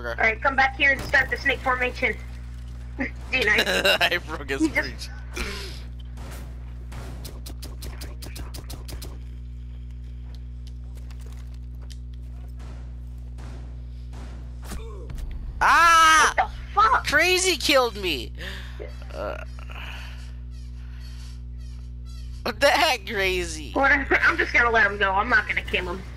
Okay. Alright, come back here and start the snake formation. D9. I broke his breach. Ah! What the fuck? Crazy killed me. What the heck, Crazy? Whatever. I'm just gonna let him go. I'm not gonna kill him.